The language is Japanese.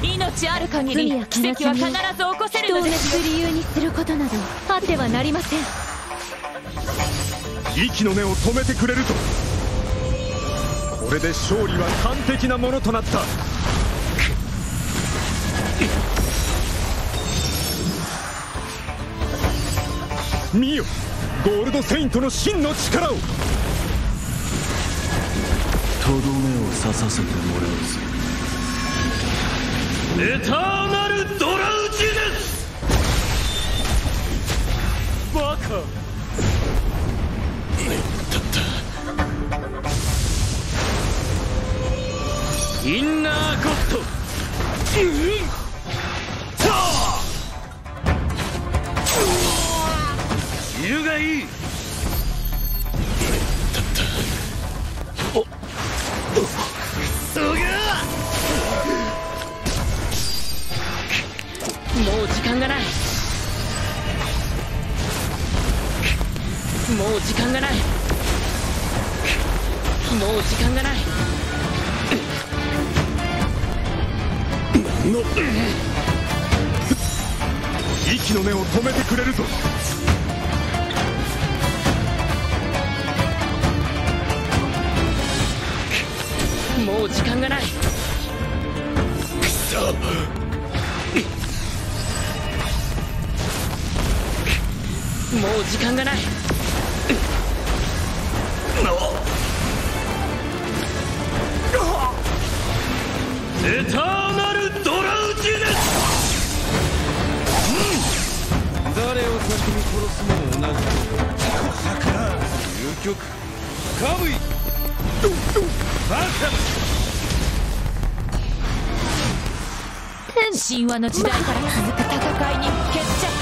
命ある限り奇跡は必ず起こせるのですよ。人を理由にすることなどあってはなりません。 息の根を止めてくれると。これで勝利は完璧なものとなった。見よ、ゴールドセイントの真の力を。 とどめを刺させてもらうぜ。エターナルドラウジネス。バカ。インナーゴッド。いるがいい。もう時間がない。もう時間がない。もう時間がない。 息の根を止めてくれるぞ。 もう時間がない。くそ。もう時間がない。エターナルドラウジネス。誰を先に殺すも同じ。究極カムイバカ。 神話の時代から続く戦いに決着。